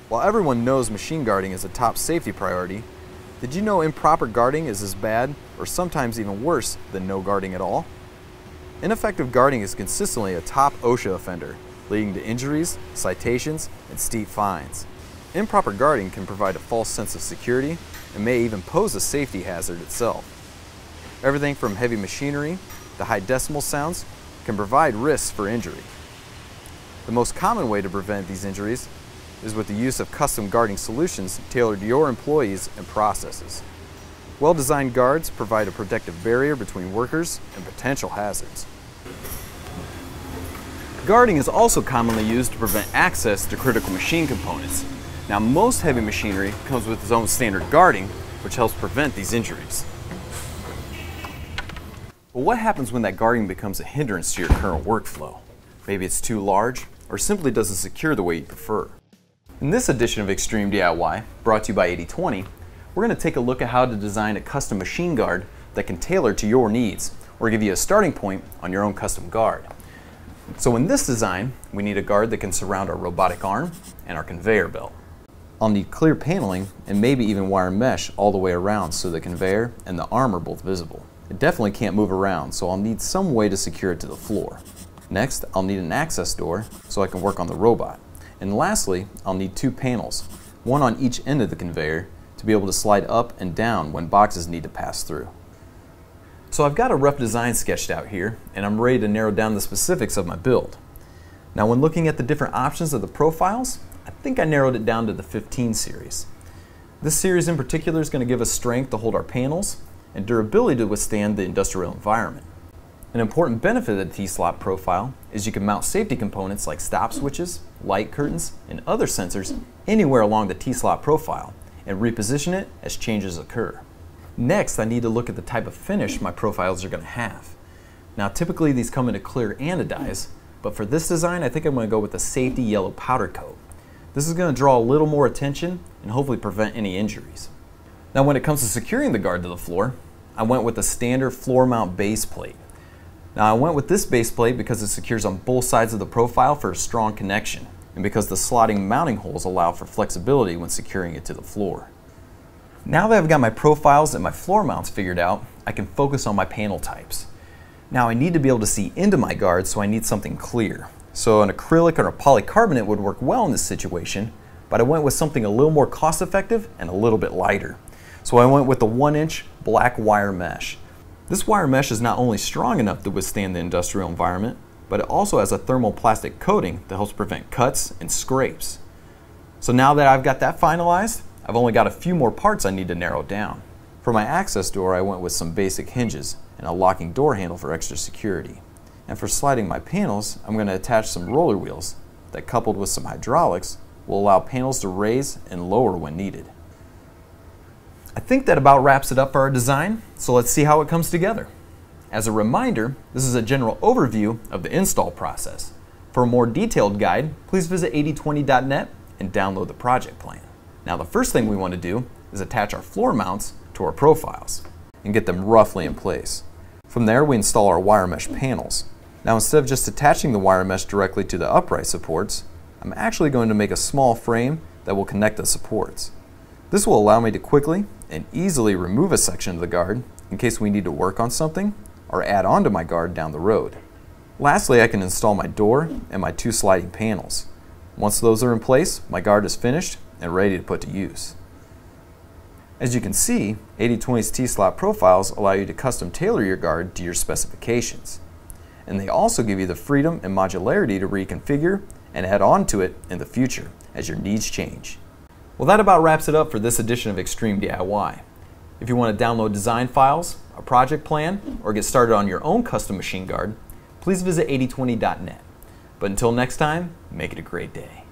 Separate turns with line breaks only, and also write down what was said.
While everyone knows machine guarding is a top safety priority, did you know improper guarding is as bad, or sometimes even worse, than no guarding at all? Ineffective guarding is consistently a top OSHA offender, leading to injuries, citations, and steep fines. Improper guarding can provide a false sense of security and may even pose a safety hazard itself. Everything from heavy machinery to high decimal sounds can provide risks for injury. The most common way to prevent these injuries is with the use of custom guarding solutions tailored to your employees and processes. Well-designed guards provide a protective barrier between workers and potential hazards. Guarding is also commonly used to prevent access to critical machine components. Now, most heavy machinery comes with its own standard guarding, which helps prevent these injuries. But what happens when that guarding becomes a hindrance to your current workflow? Maybe it's too large, or simply doesn't secure the way you prefer. In this edition of Xtreme DIY, brought to you by 80/20, we're going to take a look at how to design a custom machine guard that can tailor to your needs, or give you a starting point on your own custom guard. So in this design, we need a guard that can surround our robotic arm and our conveyor belt. I'll need clear paneling and maybe even wire mesh all the way around so the conveyor and the arm are both visible. It definitely can't move around, so I'll need some way to secure it to the floor. Next, I'll need an access door so I can work on the robot. And lastly, I'll need two panels, one on each end of the conveyor, to be able to slide up and down when boxes need to pass through. So I've got a rough design sketched out here, and I'm ready to narrow down the specifics of my build. Now, when looking at the different options of the profiles, I think I narrowed it down to the 15 series. This series in particular is going to give us strength to hold our panels and durability to withstand the industrial environment. An important benefit of the T-slot profile is you can mount safety components like stop switches, light curtains, and other sensors anywhere along the T-slot profile and reposition it as changes occur. Next, I need to look at the type of finish my profiles are going to have. Now, typically these come in a clear anodize, but for this design I think I'm going to go with a safety yellow powder coat. This is going to draw a little more attention and hopefully prevent any injuries. Now, when it comes to securing the guard to the floor, I went with a standard floor mount base plate. Now, I went with this base plate because it secures on both sides of the profile for a strong connection, and because the slotting mounting holes allow for flexibility when securing it to the floor. Now that I've got my profiles and my floor mounts figured out, I can focus on my panel types. Now, I need to be able to see into my guard, so I need something clear. So an acrylic or a polycarbonate would work well in this situation, but I went with something a little more cost effective and a little bit lighter. So I went with the 1-inch black wire mesh. This wire mesh is not only strong enough to withstand the industrial environment, but it also has a thermoplastic coating that helps prevent cuts and scrapes. So now that I've got that finalized, I've only got a few more parts I need to narrow down. For my access door, I went with some basic hinges and a locking door handle for extra security. And for sliding my panels, I'm going to attach some roller wheels that, coupled with some hydraulics, will allow panels to raise and lower when needed. I think that about wraps it up for our design, so let's see how it comes together. As a reminder, this is a general overview of the install process. For a more detailed guide, please visit 8020.net and download the project plan. Now, the first thing we want to do is attach our floor mounts to our profiles and get them roughly in place. From there, we install our wire mesh panels. Now, instead of just attaching the wire mesh directly to the upright supports, I'm actually going to make a small frame that will connect the supports. This will allow me to quickly and easily remove a section of the guard in case we need to work on something or add on to my guard down the road. Lastly, I can install my door and my two sliding panels. Once those are in place, my guard is finished and ready to put to use. As you can see, 80/20's T-slot profiles allow you to custom tailor your guard to your specifications. And they also give you the freedom and modularity to reconfigure and add on to it in the future as your needs change. Well, that about wraps it up for this edition of Xtreme DIY. If you want to download design files, a project plan, or get started on your own custom machine guard, please visit 8020.net. But until next time, make it a great day.